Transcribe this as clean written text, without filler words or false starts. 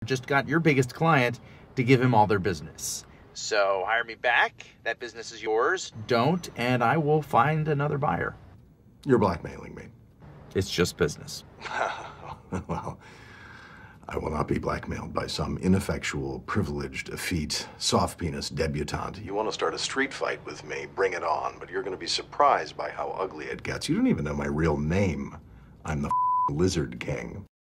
just got your biggest client to give him all their business. So hire me back, that business is yours. Don't, and I will find another buyer. You're blackmailing me. It's just business. Well, I will not be blackmailed by some ineffectual, privileged, effete, soft-penis debutante. You want to start a street fight with me, bring it on, but you're going to be surprised by how ugly it gets. You don't even know my real name. I'm the Lizard King.